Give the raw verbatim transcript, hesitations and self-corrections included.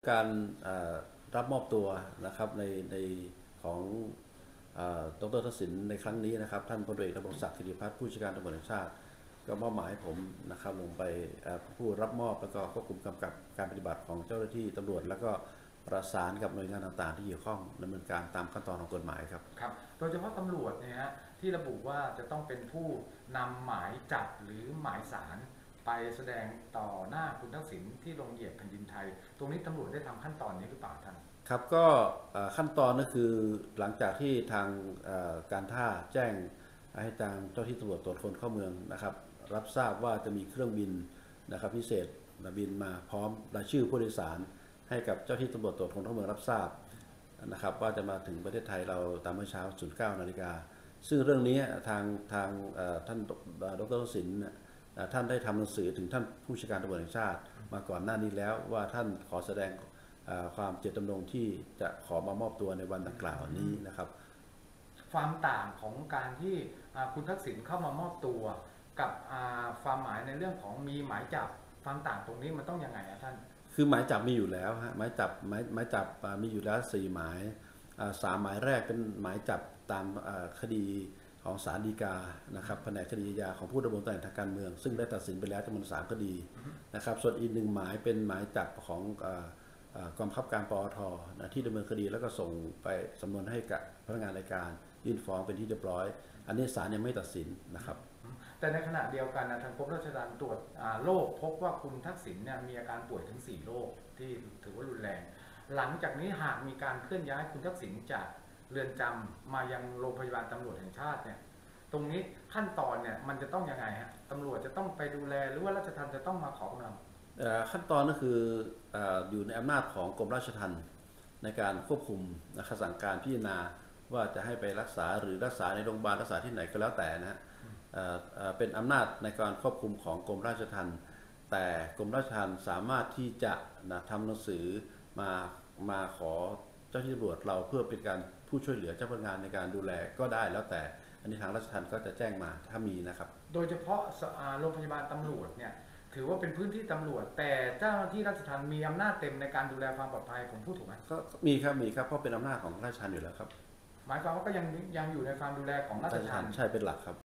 การรับมอบตัวนะครับในในของดร.ทักษิณในครั้งนี้นะครับท่านพลเอกดำรงศักดิ์ กิติพัฒน์ผู้จัดการตำรวจแห่งชาติก็มอบหมายให้ผมนะครับลงไปผู้รับมอบแล้วก็ควบคุมกำกับการปฏิบัติของเจ้าหน้าที่ตำรวจแล้วก็ประสานกับหน่วยงานต่างๆที่เกี่ยวข้องดำเนินการตามขั้นตอนของกฎหมายครับครับโดยเฉพาะตำรวจเนี่ยฮะที่ระบุว่าจะต้องเป็นผู้นำหมายจับหรือหมายสารไปแสดงต่อหน้าคุณทักษิณที่ลงเหยียบแผ่นดินไทยตรงนี้ตำรวจได้ทำขั้นตอนนี้หรือเปล่าท่านครับก็ขั้นตอนก็คือหลังจากที่ทางการท่าแจ้งให้ทางเจ้าที่ตำรวจตรวจคนเข้าเมืองนะครับรับทราบว่าจะมีเครื่องบินนะครับพิเศษบินมาพร้อมรายชื่อผู้โดยสารให้กับเจ้าที่ตำรวจตรวจคนเข้าเมืองรับทราบนะครับว่าจะมาถึงประเทศไทยเราตามเมื่อเช้า ศูนย์เก้า นาฬิกาซึ่งเรื่องนี้ทางทางท่านดร.ทักษิณท่านได้ทำหนังสือถึงท่านผู้จัดการตำรวจแห่งชาติมาก่อนหน้านี้แล้วว่าท่านขอแสดงความเจตจำนงที่จะขอมามอบตัวในวันดังกล่าวนี้นะครับความต่างของการที่คุณทักษิณเข้ามามอบตัวกับความหมายในเรื่องของมีหมายจับความต่างตรงนี้มันต้องยังไงนะท่านคือหมายจับมีอยู่แล้วฮะหมายจับหมายหมายจับมีอยู่แล้วสี่หมายสามหมายแรกเป็นหมายจับตามคดีของศาลฎีกานะครับแผนกคดีอาญาของผู้ดำรงตำแหน่งทางการเมืองซึ่งได้ตัดสินไปแล้วจำนวนสามคดีนะครับส่วนอีกหนึ่งหมายเป็นหมายจับของกองบังคับการปอทที่ดำเนินคดีแล้วก็ส่งไปสำนวนให้กับพนักงานอัยการยื่นฟ้องเป็นที่เรียบร้อยอันนี้ศาลยังไม่ตัดสินนะครับแต่ในขณะเดียวกันทางกรมราชทัณฑ์ตรวจโรคพบว่าคุณทักษิณเนี่ยมีอาการป่วยถึงสี่โรคที่ถือว่ารุนแรงหลังจากนี้หากมีการเคลื่อนย้ายคุณทักษิณจากเรือนจำมายังโรงพยาบาลตำรวจแห่งชาติเนี่ยตรงนี้ขั้นตอนเนี่ยมันจะต้องยังไงฮะตำรวจจะต้องไปดูแลหรือว่าราชทัณฑ์จะต้องมาขอกำลังขั้นตอนก็คืออยู่ในอำนาจของกรมราชทัณฑ์ในการควบคุมนะครับสั่งการพิจารณาว่าจะให้ไปรักษาหรือรักษาในโรงพยาบาลรักษาที่ไหนก็แล้วแต่นะฮะเป็นอำนาจในการควบคุมของกรมราชทัณฑ์แต่กรมราชทัณฑ์สามารถที่จะนะทำหนังสือมามาขอเจ้าที่ตำรวจเราเพื่อเป็นการผู้ช่วยเหลือเจ้าพนักงานในการดูแลก็ได้แล้วแต่อันนี้ทางราชทัณฑ์ก็จะแจ้งมาถ้ามีนะครับโดยเฉพาะโรงพยาบาลตำรวจเนี่ยถือว่าเป็นพื้นที่ตำรวจแต่เจ้าหน้าที่ราชทัณฑ์มีอำนาจเต็มในการดูแลความปลอดภัยผมพูดถูกไหมก็มีครับมีครับเพราะเป็นอำนาจของราชทัณฑ์อยู่แล้วครับหมายความว่าก็ยังยังอยู่ในความดูแลของราชทัณฑ์ใช่เป็นหลักครับ